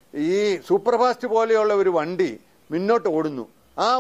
ഈ super fast പോലെയുള്ള ഒരു വണ്ടി മുന്നോട്ട് ഓടുന്നു. ആ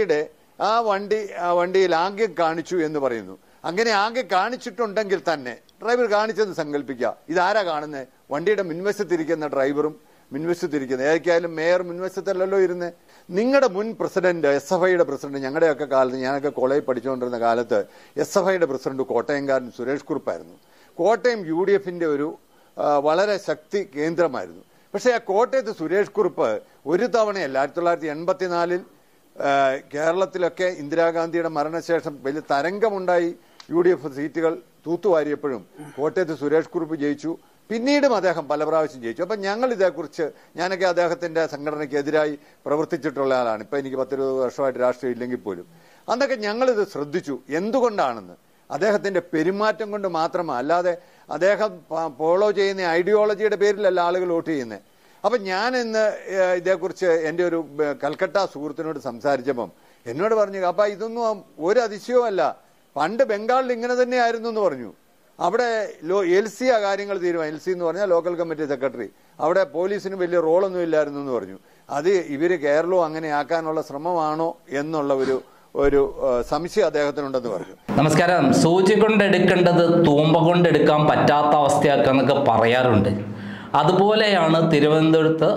വണ്ടിയിൽ ആംഗ്യം കാണിച്ചു എന്ന് പറയുന്നു. അങ്ങനെ ആംഗ്യം കാണിച്ചിട്ടുണ്ടെങ്കിൽ തന്നെ ഡ്രൈവർ കാണിച്ചെന്ന് സങ്കല്പിക്കുക. ഇതാരാ കാണുന്നത്? വണ്ടിയുടെ മുൻവശത്തിരിക്കുന്ന ഡ്രൈവറും മുൻവശത്തിരിക്കുന്നത്. ഏതൊക്കെയായാലും മേയർ മുൻവശത്തല്ലല്ലോ ഇരുന്ന്. നിങ്ങളുടെ മുൻ പ്രസിഡന്റ്, SFIയുടെ പ്രസിഡന്റ്, ഞങ്ങളുടെയൊക്കെ കാലത്ത്, ഞാനൊക്കെ കോളേജിൽ പഠിച്ചുകൊണ്ടിരുന്ന കാലത്ത് SFIയുടെ പ്രസിഡന്റ് കോട്ടയംകാരൻ സുരേഷ് കുറുപ്പായിരുന്നു. കോട്ടയം UDFന്റെ ഒരു വളരെ ശക്തി കേന്ദ്രമായിരുന്നു. പക്ഷേ ആ കോട്ടയത്ത് സുരേഷ് കുറുപ്പ് ഒരു തവണയല്ല, 1984 കേരളത്തിലൊക്കെ ഇന്ദിരാഗാന്ധിയുടെ മരണശേഷം വലിയ തരംഗമുണ്ടായി. UDF സീറ്റുകൾ തൂത്തുവാരിയപ്പോഴും കോട്ടയത്ത് സുരേഷ് കുറുപ്പ് ജയിച്ചു. പിന്നീടും അദ്ദേഹം പല പ്രാവശ്യം ജയിച്ചു. അപ്പം ഞങ്ങൾ ഇതേക്കുറിച്ച്, ഞാനൊക്കെ അദ്ദേഹത്തിന്റെ സംഘടനയ്ക്കെതിരായി പ്രവർത്തിച്ചിട്ടുള്ള ആളാണ്. ഇപ്പം എനിക്ക് 10-20 വർഷമായിട്ട് രാഷ്ട്രീയം ഇല്ലെങ്കിൽ പോലും. അന്നൊക്കെ ഞങ്ങളിത് ശ്രദ്ധിച്ചു. എന്തുകൊണ്ടാണെന്ന് അദ്ദേഹത്തിന്റെ പെരുമാറ്റം കൊണ്ട് മാത്രമാണ്, അല്ലാതെ അദ്ദേഹം ഫോളോ ചെയ്യുന്ന ഐഡിയോളജിയുടെ പേരിലല്ല ആളുകൾ വോട്ട് ചെയ്യുന്നത്. അപ്പം ഞാൻ ഇന്ന് ഇതേക്കുറിച്ച് എൻ്റെ ഒരു കൽക്കട്ട സുഹൃത്തിനോട് സംസാരിച്ചപ്പം എന്നോട് പറഞ്ഞു, അപ്പം ഇതൊന്നും ഒരു അതിശയവുമല്ല, പണ്ട് ബംഗാളിൽ ഇങ്ങനെ തന്നെയായിരുന്നു എന്ന് പറഞ്ഞു. അവിടെ LC ആ കാര്യങ്ങൾ തീരുമാനം. LC എന്ന് പറഞ്ഞാൽ ലോക്കൽ കമ്മിറ്റി സെക്രട്ടറി. അവിടെ പോലീസിന് വലിയ റോളൊന്നും ഇല്ലായിരുന്നു എന്ന് പറഞ്ഞു. അത് ഇവര് കേരളവും അങ്ങനെ ആക്കാനുള്ള ശ്രമമാണോ എന്നുള്ള ഒരു സംശയം അദ്ദേഹത്തിനുണ്ടെന്ന് പറഞ്ഞു. നമസ്കാരം. സൂചി കൊണ്ടെടുക്കേണ്ടത് തൂമ്പ കൊണ്ടെടുക്കാൻ പറ്റാത്ത അവസ്ഥയാക്കാന്നൊക്കെ പറയാറുണ്ട്. അതുപോലെയാണ് തിരുവനന്തപുരത്ത്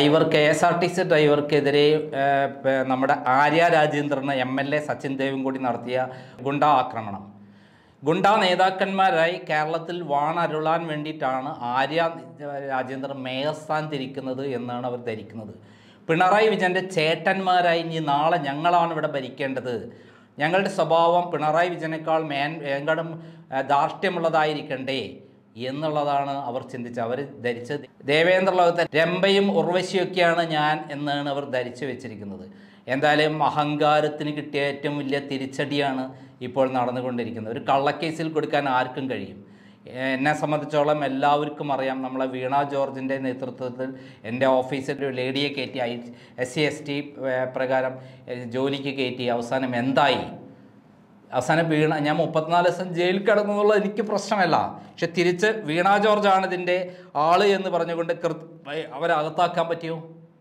KSRTC ഡ്രൈവർക്കെതിരെ നമ്മുടെ ആര്യ രാജേന്ദ്രന് MLA സച്ചിൻ ദേവും കൂടി നടത്തിയ ഗുണ്ടാ ആക്രമണം. ഗുണ്ടാ നേതാക്കന്മാരായി കേരളത്തിൽ വാണരുളാൻ വേണ്ടിയിട്ടാണ് ആര്യ രാജേന്ദ്രൻ മേയർ സ്ഥാനത്തിരിക്കുന്നത് എന്നാണ് അവർ ധരിക്കുന്നത്. പിണറായി വിജയൻ്റെ ചേട്ടന്മാരായി ഇനി നാളെ ഞങ്ങളാണ് ഇവിടെ ഭരിക്കേണ്ടത്, ഞങ്ങളുടെ സ്വഭാവം പിണറായി വിജയനേക്കാൾ ഭയങ്കരം ധാർഷ്ട്യമുള്ളതായിരിക്കണ്ടേ എന്നുള്ളതാണ് അവർ ചിന്തിച്ചത്. അവർ ധരിച്ചത് ദേവേന്ദ്ര ലോകത്തെ രംഭയും ഉർവശിയൊക്കെയാണ് ഞാൻ എന്നാണ് അവർ ധരിച്ചു വെച്ചിരിക്കുന്നത്. എന്തായാലും അഹങ്കാരത്തിന് കിട്ടിയ ഏറ്റവും വലിയ തിരിച്ചടിയാണ് ഇപ്പോൾ നടന്നുകൊണ്ടിരിക്കുന്നത്. ഒരു കള്ളക്കേസിൽ കൊടുക്കാൻ ആർക്കും കഴിയും. എന്നെ സംബന്ധിച്ചോളം എല്ലാവർക്കും അറിയാം, നമ്മളെ വീണ ജോർജിൻ്റെ നേതൃത്വത്തിൽ എൻ്റെ ഓഫീസിൽ ഒരു ലേഡിയെ കയറ്റി SC/ST പ്രകാരം ജോലിക്ക് കയറ്റി. അവസാനം എന്തായി? അവസാനം ഞാൻ 34 ദിവസം ജയിലിൽ കിടന്നു എന്നുള്ളത് എനിക്ക് പ്രശ്നമല്ല. പക്ഷെ തിരിച്ച് വീണ ജോർജാണ് ഇതിൻ്റെ ആള് എന്ന് പറഞ്ഞുകൊണ്ട് അവരെ അകത്താക്കാൻ പറ്റിയോ?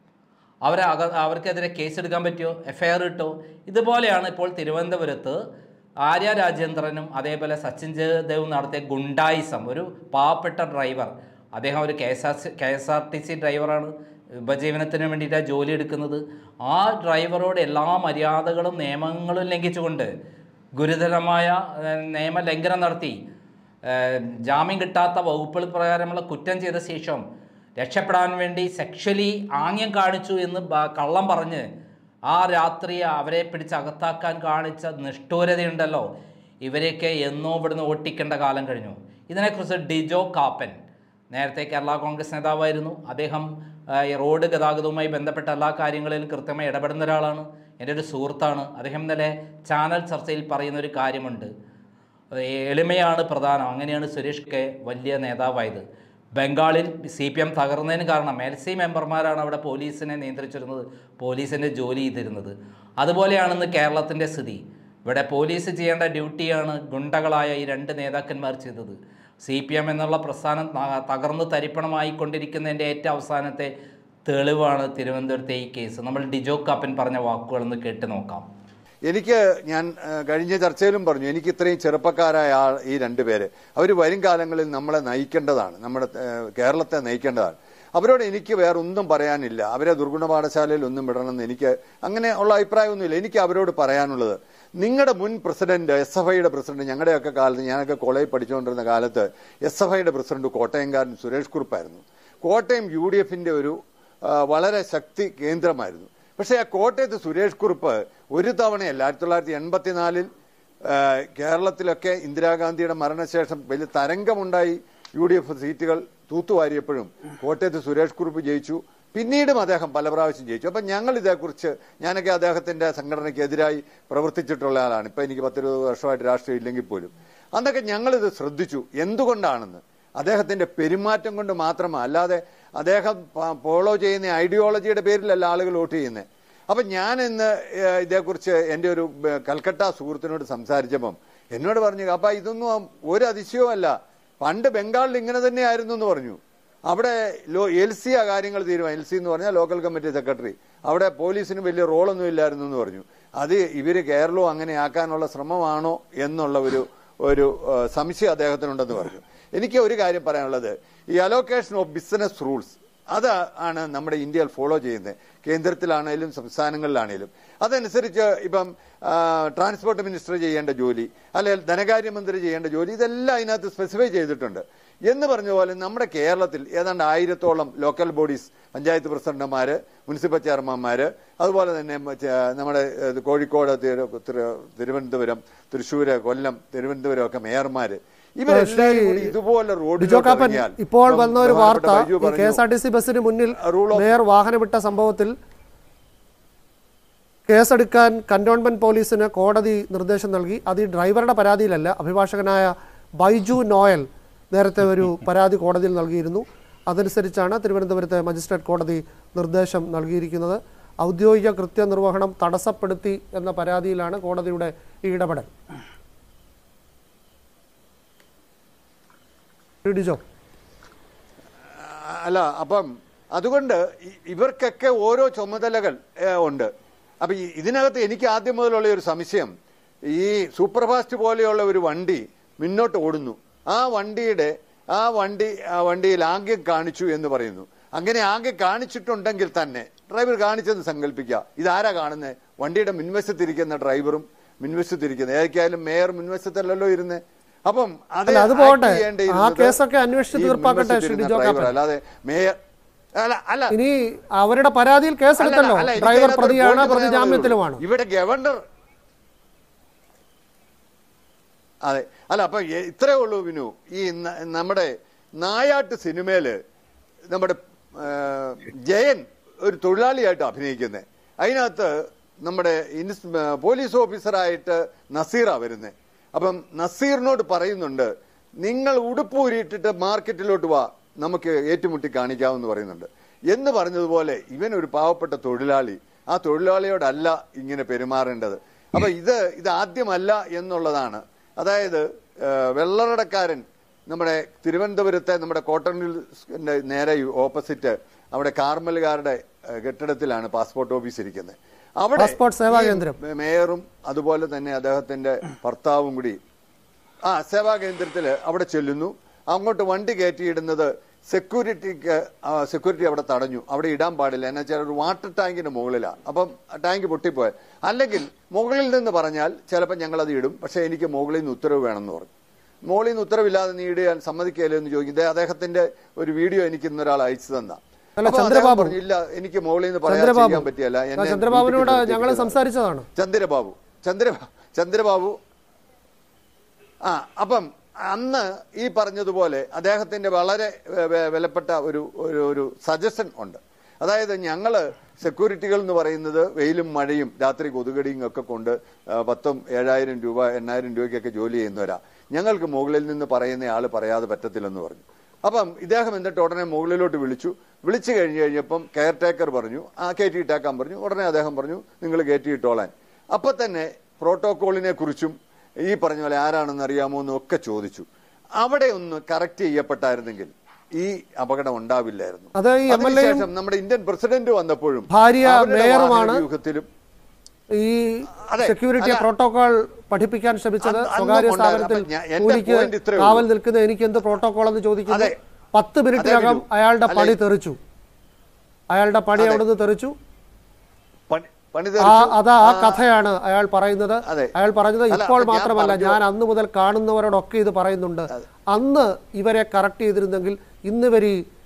അവർക്കെതിരെ കേസെടുക്കാൻ പറ്റുമോ? FIR ഇട്ടോ? ഇതുപോലെയാണ് ഇപ്പോൾ തിരുവനന്തപുരത്ത് ആര്യ രാജേന്ദ്രനും അതേപോലെ സച്ചിൻ ദേവും നടത്തിയ ഗുണ്ടായിസം. ഒരു പാവപ്പെട്ട ഡ്രൈവർ, അദ്ദേഹം ഒരു KSRTC ഡ്രൈവറാണ്, ഉപജീവനത്തിന് വേണ്ടിയിട്ടാണ് ജോലി എടുക്കുന്നത്. ആ ഡ്രൈവറോട് എല്ലാ മര്യാദകളും നിയമങ്ങളും ലംഘിച്ചുകൊണ്ട് ഗുരുതരമായ നിയമലംഘനം നടത്തി ജാമ്യം കിട്ടാത്ത വകുപ്പുകൾ പ്രകാരമുള്ള കുറ്റം ചെയ്ത ശേഷം രക്ഷപ്പെടാൻ വേണ്ടി സെക്ഷലി ആംഗ്യം കാണിച്ചു എന്ന് കള്ളം പറഞ്ഞ് ആ രാത്രി അവരെ പിടിച്ച് അകത്താക്കാൻ കാണിച്ച നിഷ്ഠൂരതയുണ്ടല്ലോ, ഇവരെയൊക്കെ എന്നോ ഇവിടുന്ന് ഓട്ടിക്കേണ്ട കാലം കഴിഞ്ഞു. ഇതിനെക്കുറിച്ച് ഡിജോ കാപ്പൻ നേരത്തെ കേരള കോൺഗ്രസ് നേതാവായിരുന്നു. അദ്ദേഹം റോഡ് ഗതാഗതവുമായി ബന്ധപ്പെട്ട എല്ലാ കാര്യങ്ങളിലും കൃത്യമായി ഇടപെടുന്ന ഒരാളാണ്, എൻ്റെ ഒരു സുഹൃത്താണ്. അദ്ദേഹം ഇന്നലെ ചാനൽ ചർച്ചയിൽ പറയുന്നൊരു കാര്യമുണ്ട്, എളിമയാണ് പ്രധാനം. അങ്ങനെയാണ് സുരേഷ് വലിയ നേതാവായത്. ബംഗാളിൽ CPM തകർന്നതിന് കാരണം LC മെമ്പർമാരാണ് അവിടെ പോലീസിനെ നിയന്ത്രിച്ചിരുന്നത്, പോലീസിൻ്റെ ജോലി ചെയ്തിരുന്നത്. അതുപോലെയാണെന്ന് കേരളത്തിൻ്റെ സ്ഥിതി. ഇവിടെ പോലീസ് ചെയ്യേണ്ട ഡ്യൂട്ടിയാണ് ഗുണ്ടകളായ ഈ 2 നേതാക്കന്മാർ ചെയ്തത്. CPM എന്നുള്ള പ്രസ്ഥാനം തകർന്ന് തരിപ്പണമായിക്കൊണ്ടിരിക്കുന്നതിൻ്റെ ഏറ്റവും അവസാനത്തെ തെളിവാണ് തിരുവനന്തപുരത്തെ ഈ കേസ്. നമ്മൾ ഡിജോ കാപ്പൻ പറഞ്ഞ വാക്കുകളൊന്ന് കേട്ട് നോക്കാം. ഞാൻ കഴിഞ്ഞ ചർച്ചയിലും പറഞ്ഞു, എനിക്ക് ഇത്രയും ചെറുപ്പക്കാരായ ഈ 2 പേര് അവർ വരും കാലങ്ങളിൽ നമ്മളെ നയിക്കേണ്ടതാണ്, നമ്മുടെ കേരളത്തെ നയിക്കേണ്ടതാണ്. അവരോട് എനിക്ക് വേറെ ഒന്നും പറയാനില്ല. അവരെ ദുർഗുണ പാഠശാലയിൽ ഒന്നും വിടണമെന്ന് എനിക്ക് അങ്ങനെ ഉള്ള അഭിപ്രായമൊന്നുമില്ല. എനിക്ക് അവരോട് പറയാനുള്ളത്, നിങ്ങളുടെ മുൻ പ്രസിഡന്റ്, SFIയുടെ പ്രസിഡന്റ്, ഞങ്ങളുടെയൊക്കെ കാലത്ത്, ഞാനൊക്കെ കോളേജിൽ പഠിച്ചുകൊണ്ടിരുന്ന കാലത്ത് SFIയുടെ പ്രസിഡന്റ് കോട്ടയംകാരൻ സുരേഷ് കുറുപ്പായിരുന്നു. കോട്ടയം UDFന്റെ ഒരു വളരെ ശക്തി കേന്ദ്രമായിരുന്നു. പക്ഷേ ആ കോട്ടയത്ത് സുരേഷ് കുറുപ്പ് ഒരു തവണയല്ല, 1984 കേരളത്തിലൊക്കെ ഇന്ദിരാഗാന്ധിയുടെ മരണശേഷം വലിയ തരംഗമുണ്ടായി. UDF സീറ്റുകൾ തൂത്തുവാരിയപ്പോഴും കോട്ടയത്ത് സുരേഷ് കുറുപ്പ് ജയിച്ചു. പിന്നീടും അദ്ദേഹം പല പ്രാവശ്യം ജയിച്ചു. അപ്പം ഞങ്ങൾ ഇതേക്കുറിച്ച്, ഞാനൊക്കെ അദ്ദേഹത്തിന്റെ സംഘടനയ്ക്കെതിരായി പ്രവർത്തിച്ചിട്ടുള്ള ആളാണ്. ഇപ്പം എനിക്ക് 10-20 വർഷമായിട്ട് രാഷ്ട്രീയം ഇല്ലെങ്കിൽ പോലും. അന്നൊക്കെ ഞങ്ങളിത് ശ്രദ്ധിച്ചു. എന്തുകൊണ്ടാണെന്ന് അദ്ദേഹത്തിന്റെ പെരുമാറ്റം കൊണ്ട് മാത്രമാണ്, അല്ലാതെ അദ്ദേഹം ഫോളോ ചെയ്യുന്ന ഐഡിയോളജിയുടെ പേരിലല്ല ആളുകൾ വോട്ട് ചെയ്യുന്നത്. അപ്പം ഞാൻ ഇന്ന് ഇതേക്കുറിച്ച് എൻ്റെ ഒരു കൽക്കട്ട സുഹൃത്തിനോട് സംസാരിച്ചപ്പം എന്നോട് പറഞ്ഞു, അപ്പം ഇതൊന്നും ഒരു അതിശയവുമല്ല, പണ്ട് ബംഗാളിൽ ഇങ്ങനെ തന്നെയായിരുന്നു എന്ന് പറഞ്ഞു. അവിടെ LC ആ കാര്യങ്ങൾ തീരുമാനം. LC എന്ന് പറഞ്ഞാൽ ലോക്കൽ കമ്മിറ്റി സെക്രട്ടറി. അവിടെ പോലീസിന് വലിയ റോളൊന്നും ഇല്ലായിരുന്നു എന്ന് പറഞ്ഞു. അത് ഇവര് കേരളവും അങ്ങനെ ആക്കാനുള്ള ശ്രമമാണോ എന്നുള്ള ഒരു സംശയം അദ്ദേഹത്തിനുണ്ടെന്ന് പറഞ്ഞു. എനിക്ക് ഒരു കാര്യം പറയാനുള്ളത്, ഈ അലോക്കേഷൻ ഓഫ് ബിസിനസ് റൂൾസ് അതാണ് നമ്മുടെ ഇന്ത്യയിൽ ഫോളോ ചെയ്യുന്നത്. കേന്ദ്രത്തിലാണേലും സംസ്ഥാനങ്ങളിലാണേലും അതനുസരിച്ച് ഇപ്പം ട്രാൻസ്പോർട്ട് മിനിസ്റ്റർ ചെയ്യേണ്ട ജോലി, അല്ലെങ്കിൽ ധനകാര്യമന്ത്രി ചെയ്യേണ്ട ജോലി, ഇതെല്ലാം അതിനകത്ത് സ്പെസിഫൈ ചെയ്തിട്ടുണ്ട്. എന്ന് പറഞ്ഞ പോലെ നമ്മുടെ കേരളത്തിൽ ഏതാണ്ട് 1000-ഓളം ലോക്കൽ ബോഡീസ്, പഞ്ചായത്ത് പ്രസിഡന്റുമാര്, മുനിസിപ്പൽ ചെയർമാൻമാര്, അതുപോലെ തന്നെ നമ്മുടെ കോഴിക്കോട്, തിരുവനന്തപുരം, തൃശ്ശൂര്, കൊല്ലം, തിരുവനന്തപുരം ഒക്കെ മേയർമാര്, ഇവരെല്ലാവരും കൂടി ഇതുപോലെ റോഡിൽ ഇപ്പോൾ വന്ന ഒരു വാർത്ത, KSRTC ബസിന് മുന്നിൽ മേയർ വാഹനം വിട്ട സംഭവത്തിൽ കേസെടുക്കാൻ കന്റോൺമെന്റ് പോലീസിന് കോടതി നിർദ്ദേശം നൽകി. അത് ഈ ഡ്രൈവറുടെ പരാതിയിലല്ല. അഭിഭാഷകനായ ബൈജു നോയൽ നേരത്തെ ഒരു പരാതി കോടതിയിൽ നൽകിയിരുന്നു. അതനുസരിച്ചാണ് തിരുവനന്തപുരത്തെ മജിസ്ട്രേറ്റ് കോടതി നിർദ്ദേശം നൽകിയിരിക്കുന്നത്. ഔദ്യോഗിക കൃത്യനിർവഹണം തടസ്സപ്പെടുത്തി എന്ന പരാതിയിലാണ് കോടതിയുടെ ഈ ഇടപെടൽ. അല്ല, അപ്പം അതുകൊണ്ട് ഇവർക്കൊക്കെ ഓരോ ചുമതലകൾ ഉണ്ട്. അപ്പൊ ഇതിനകത്ത് എനിക്ക് ആദ്യം മുതലുള്ള ഒരു സംശയം, ഈ സൂപ്പർഫാസ്റ്റ് പോലെയുള്ള ഒരു വണ്ടി മുന്നോട്ട് ഓടുന്നു, ആ വണ്ടിയിൽ ആംഗ്യം കാണിച്ചു എന്ന് പറയുന്നു. അങ്ങനെ ആംഗ്യം കാണിച്ചിട്ടുണ്ടെങ്കിൽ തന്നെ ഡ്രൈവർ കാണിച്ചെന്ന് സങ്കല്പിക്കുക. ഇതാരാ കാണുന്നത്? വണ്ടിയുടെ മുൻവശത്തിരിക്കുന്ന ഡ്രൈവറും മുൻവശത്തിരിക്കുന്നത് ഏതൊക്കെയായാലും മേയർ മുൻവശത്തല്ലല്ലോ ഇരുന്നേ. അപ്പം അല്ലാതെ മേയർ അല്ല, ഇനി അവരുടെ പരാതിയിൽ കേസെടുത്തല്ലോ, ഡ്രൈവർ പ്രതിയാണ്, പ്രതി ജാമ്യത്തിലുമാണ്. ഇവിടെ ഗവർണർ അതെ അല്ല. അപ്പൊ ഇത്രേ ഉള്ളൂ വിനു. ഈ നമ്മുടെ നായാട്ട് സിനിമയില് നമ്മുടെ ജയൻ ഒരു തൊഴിലാളിയായിട്ട് അഭിനയിക്കുന്നത്. അതിനകത്ത് നമ്മുടെ പോലീസ് ഓഫീസറായിട്ട് നസീറാ വരുന്നത്. അപ്പം നസീറിനോട് പറയുന്നുണ്ട്, നിങ്ങൾ ഉടുപ്പ് ഊരിയിട്ടിട്ട് മാർക്കറ്റിലോട്ട് വാ, നമുക്ക് ഏറ്റുമുട്ടി കാണിക്കാമെന്ന് പറയുന്നുണ്ട്. എന്ന് പറഞ്ഞതുപോലെ ഇവൻ ഒരു പാവപ്പെട്ട തൊഴിലാളി, ആ തൊഴിലാളിയോടല്ല ഇങ്ങനെ പെരുമാറേണ്ടത്. അപ്പൊ ഇത് ആദ്യമല്ല എന്നുള്ളതാണ്. അതായത് വെള്ളറടക്കാരൻ നമ്മുടെ തിരുവനന്തപുരത്തെ നമ്മുടെ കോട്ടൺ മില്ലിന്റെ നേരെ ഓപ്പോസിറ്റ് അവിടെ കാർമലുകാരുടെ കെട്ടിടത്തിലാണ് പാസ്പോർട്ട് ഓഫീസ് ഇരിക്കുന്നത്. അവിടെ മേയറും അതുപോലെ തന്നെ അദ്ദേഹത്തിന്റെ ഭർത്താവും കൂടി സേവാ കേന്ദ്രത്തില് അവിടെ ചെല്ലുന്നു. അങ്ങോട്ട് വണ്ടി കയറ്റിയിടുന്നത് സെക്യൂരിറ്റി അവിടെ തടഞ്ഞു. അവിടെ ഇടാൻ പാടില്ല. എന്നു വെച്ചാൽ ഒരു വാട്ടർ ടാങ്കിന്റെ മുകളിലാണ്. അപ്പം ടാങ്ക് പൊട്ടിപ്പോയത്. അല്ലെങ്കിൽ മുകളിൽ നിന്ന് പറഞ്ഞാൽ ചിലപ്പോൾ ഞങ്ങൾ അത് ഇടും, പക്ഷെ എനിക്ക് മുകളിൽ നിന്ന് ഉത്തരവ് വേണമെന്ന് പറഞ്ഞു. മുകളിൽ നിന്ന് ഉത്തരവില്ലാതെ നീ ഇടാൻ സമ്മതിക്കല്ലോ എന്ന് ചോദിക്കുന്നത്. അദ്ദേഹത്തിന്റെ ഒരു വീഡിയോ എനിക്ക് ഇന്നൊരാൾ അയച്ചു തന്ന. ഇല്ല, എനിക്ക് മുകളിൽ നിന്ന് പറയാൻ പറ്റിയല്ല. ചന്ദ്രബാബുവിനോട് ഞങ്ങൾ സംസാരിച്ചതാണ്. ചന്ദ്രബാബു അപ്പം അന്ന് ഈ പറഞ്ഞതുപോലെ അദ്ദേഹത്തിന്റെ വളരെ വിലപ്പെട്ട ഒരു സജഷൻ ഉണ്ട്. അതായത് ഞങ്ങള് സെക്യൂരിറ്റികൾ എന്ന് പറയുന്നത് വെയിലും മഴയും രാത്രി കൊതുകടിയും ഒക്കെ കൊണ്ട് 7,000 രൂപ 8,000 രൂപയ്ക്കൊക്കെ ജോലി ചെയ്യുന്നവരാ. ഞങ്ങൾക്ക് മുകളിൽ നിന്ന് പറയുന്ന ആള് പറയാതെ പറ്റത്തില്ലെന്ന് പറഞ്ഞു. അപ്പം ഇദ്ദേഹം എന്നിട്ട് ഉടനെ മുകളിലോട്ട് വിളിച്ചു കഴിഞ്ഞപ്പം കെയർ ടേക്കർ പറഞ്ഞു കയറ്റിയിട്ടേക്കാൻ പറഞ്ഞു. ഉടനെ അദ്ദേഹം പറഞ്ഞു നിങ്ങൾ കയറ്റിയിട്ടോളാൻ. അപ്പൊ തന്നെ പ്രോട്ടോകോളിനെ കുറിച്ചും ഈ പറഞ്ഞ പോലെ ആരാണെന്ന് അറിയാമോ എന്നൊക്കെ ചോദിച്ചു. അവിടെ ഒന്ന് കറക്റ്റ് ചെയ്യപ്പെട്ടായിരുന്നെങ്കിൽ ഈ അപകടം ഉണ്ടാവില്ലായിരുന്നു. അതിനുശേഷം നമ്മുടെ ഇന്ത്യൻ പ്രസിഡന്റ് വന്നപ്പോഴും വ്യൂഹത്തിലും ഈ സെക്യൂരിറ്റി പ്രോട്ടോകോൾ പഠിപ്പിക്കാൻ ശ്രമിച്ചത് സ്വകാര്യ സ്ഥാപനത്തിൽ കാവൽ നിൽക്കുന്ന എനിക്ക് എന്ത് പ്രോട്ടോകോൾ എന്ന് ചോദിക്കുന്നത്. 10 മിനിറ്റിനകം അയാളുടെ പണി തെറിച്ചു. അവിടുന്ന് തെറിച്ചു. ആ കഥയാണ് അയാൾ പറയുന്നത്. അയാൾ പറഞ്ഞത് ഇപ്പോൾ മാത്രമല്ല, ഞാൻ അന്ന് മുതൽ കാണുന്നവരോടൊക്കെ ഇത് പറയുന്നുണ്ട്. അന്ന് ഇവരെ കറക്റ്റ് ചെയ്തിരുന്നെങ്കിൽ ഇന്ന് ഇവർ